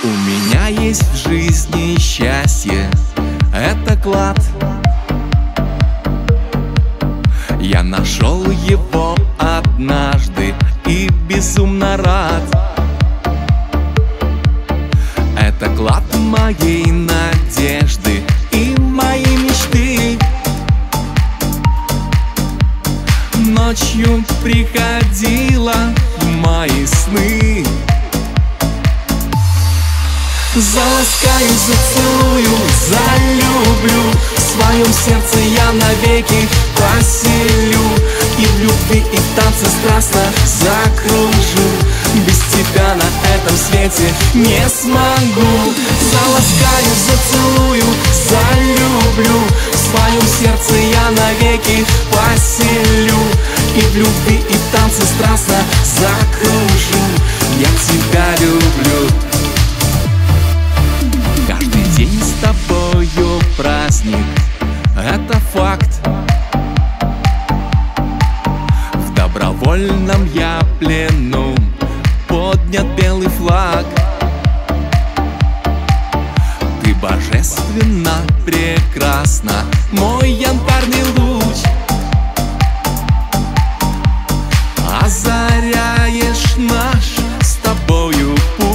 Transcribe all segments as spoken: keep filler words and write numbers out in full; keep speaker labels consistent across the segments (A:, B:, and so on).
A: меня есть в жизни счастье, это клад. Я нашел его однажды и безумно рад. Это клад моей надежды и моей мечты. Ночью приходила в мои сны. Заласкаю, зацелую, залюблю. В своем сердце я навеки поселю. И в любви, и в танце страстно закружу. Без тебя на этом свете не смогу. Заласкаю, зацелую, залюблю. В своем сердце я навеки поселю. И в любви, и в танце страстно закружу. Я тебя люблю. Каждый день с тобою праздник, это факт. В добровольном я плену поднят белый флаг. Ты божественно прекрасна, мой янтарный луч. Озаряешь наш с тобою путь.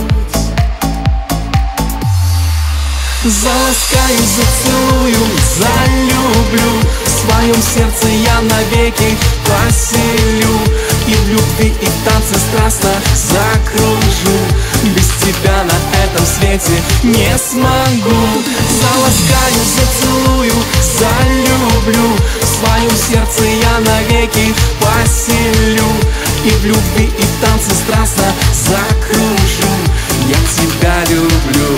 A: Заласкаю, зацелую, залюблю. В своем сердце я навеки поселю. И в любви, и в танце страстно закружу. Без тебя на этом свете не смогу. Заласкаю, зацелую, залюблю. В своем сердце я навеки поселю. И в любви, и в танце страстно закружу. Я тебя люблю.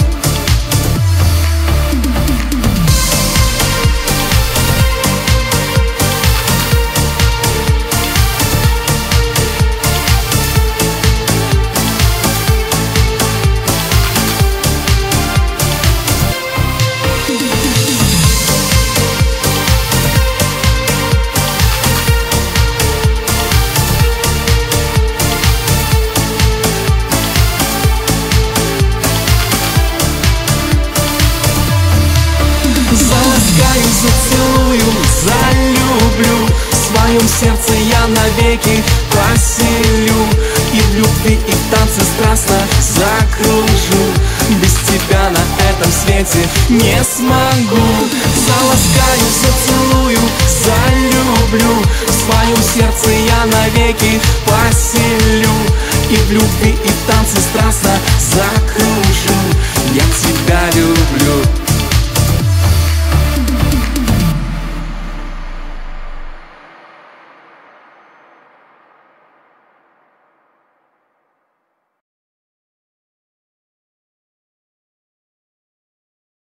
A: Заласкаю, зацелую, залюблю. В своем сердце я навеки поселю. И в любви, и в танце страстно закружу. Без тебя на этом свете не смогу. Заласкаю, зацелую, залюблю. В своем сердце я навеки поселю. И в любви, и в танце страстно закружу.